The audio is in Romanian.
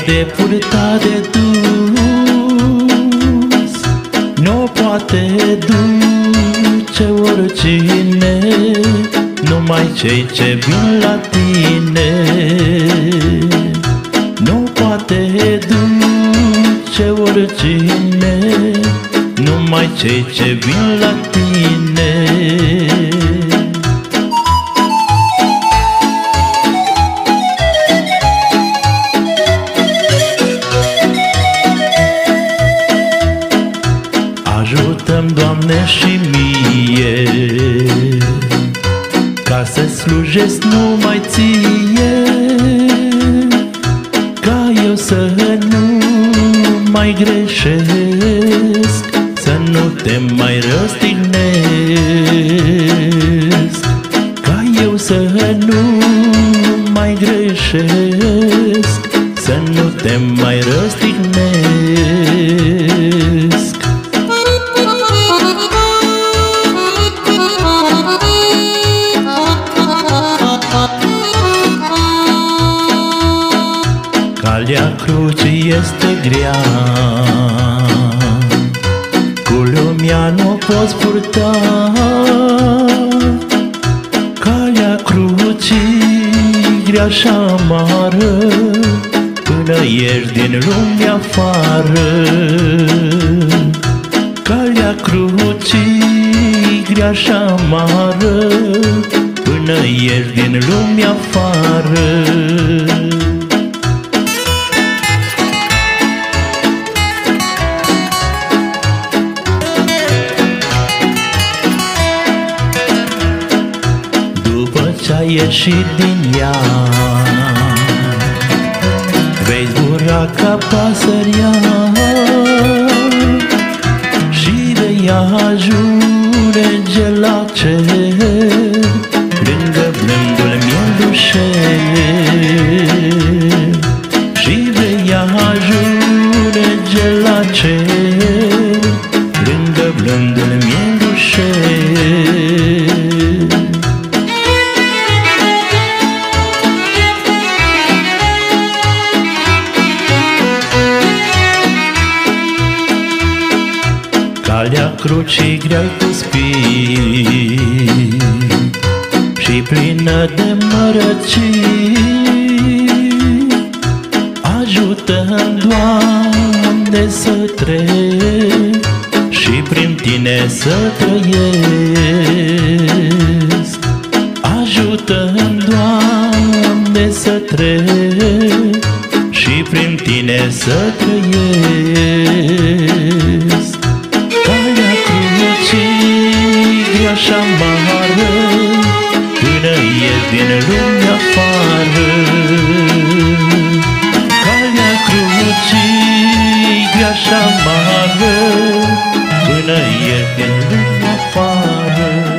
de purtat de dus, nu poate duce oricine, numai cei ce vin la tine. Nu poate duce oricine, numai cei ce vin la tine. Ajută-mi, Doamne, și mie, ca să slujesc numai Ție, ca eu să nu mai greșesc, să nu te mai răstignesc. Ca eu să nu mai greșesc, să nu te mai răstignesc. Calea crucii este grea, cu lumea nu poți purta. Calea crucii grea și amară, până ieși din lumea afară. Calea crucii grea și amară, până ieși din lumea afară. Ce-ai ieșit din ea, vei zbura ca pasărea și vei ajunge la cer, lângă blândul mielușel. Și vei ajunge la cer, lângă blândul mielușel. Calea crucii grea-i cu spini și plină de mărăcii. Ajută-mi, Doamne, să trec și prin Tine să trăiesc. Ajută-mi, Doamne, să trec și prin Tine să trăiesc. Calea crucii grea și amară, până ieși din lumea afară. Calea crucii grea și amară, până ieși din lumea afară.